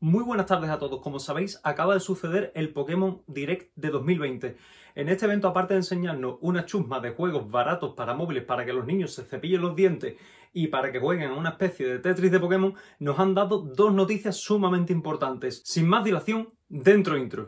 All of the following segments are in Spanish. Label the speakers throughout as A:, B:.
A: Muy buenas tardes a todos. Como sabéis, acaba de suceder el Pokémon Direct de 2020. En este evento, aparte de enseñarnos una chusma de juegos baratos para móviles para que los niños se cepillen los dientes y para que jueguen a una especie de Tetris de Pokémon, nos han dado dos noticias sumamente importantes. Sin más dilación, dentro intro.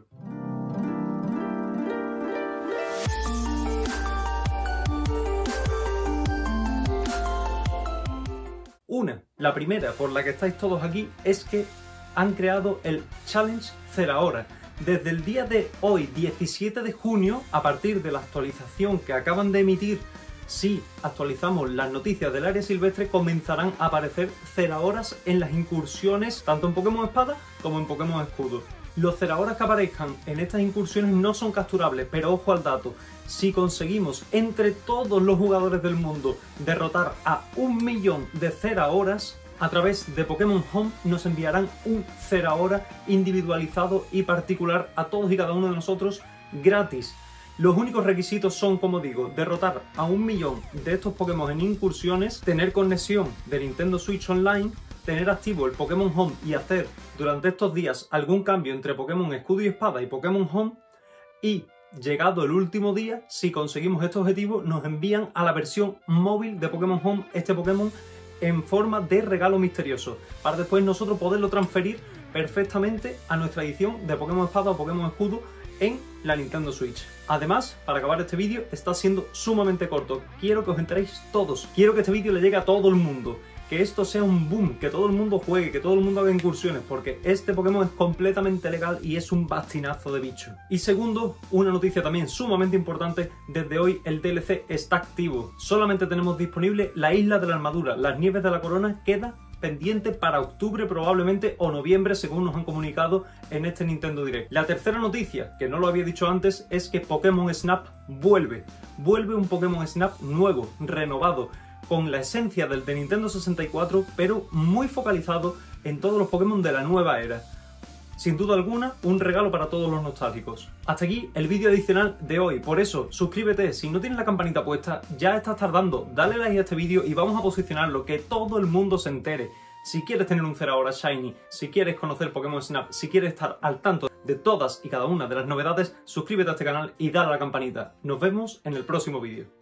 A: La primera por la que estáis todos aquí es que han creado el Challenge Zeraora. Desde el día de hoy, 17 de junio, a partir de la actualización que acaban de emitir, si actualizamos las noticias del área silvestre, comenzarán a aparecer Zeraoras en las incursiones, tanto en Pokémon Espada como en Pokémon Escudo. Los Zeraoras que aparezcan en estas incursiones no son capturables, pero ojo al dato. Si conseguimos entre todos los jugadores del mundo derrotar a 1 millón de Zeraoras, a través de Pokémon Home nos enviarán un Zeraora individualizado y particular a todos y cada uno de nosotros gratis. Los únicos requisitos son, como digo, derrotar a 1 millón de estos Pokémon en incursiones, tener conexión de Nintendo Switch Online, tener activo el Pokémon Home y hacer durante estos días algún cambio entre Pokémon Escudo y Espada y Pokémon Home, y llegado el último día, si conseguimos este objetivo, nos envían a la versión móvil de Pokémon Home este Pokémon en forma de regalo misterioso, para después nosotros poderlo transferir perfectamente a nuestra edición de Pokémon Espada o Pokémon Escudo en la Nintendo Switch. Además, para acabar este vídeo, está siendo sumamente corto. Quiero que os enteréis todos. Quiero que este vídeo le llegue a todo el mundo. Que esto sea un boom, que todo el mundo juegue, que todo el mundo haga incursiones, porque este Pokémon es completamente legal y es un bastinazo de bicho. Y segundo, una noticia también sumamente importante: desde hoy el DLC está activo. Solamente tenemos disponible la Isla de la Armadura, las Nieves de la Corona queda pendiente para octubre probablemente o noviembre, según nos han comunicado en este Nintendo Direct. La tercera noticia, que no lo había dicho antes, es que Pokémon Snap vuelve. Vuelve un Pokémon Snap nuevo, renovado, con la esencia del de Nintendo 64, pero muy focalizado en todos los Pokémon de la nueva era. Sin duda alguna, un regalo para todos los nostálgicos. Hasta aquí el vídeo adicional de hoy. Por eso, suscríbete. Si no tienes la campanita puesta, ya estás tardando. Dale like a este vídeo y vamos a posicionarlo, que todo el mundo se entere. Si quieres tener un Zeraora Shiny, si quieres conocer Pokémon Snap, si quieres estar al tanto de todas y cada una de las novedades, suscríbete a este canal y dale a la campanita. Nos vemos en el próximo vídeo.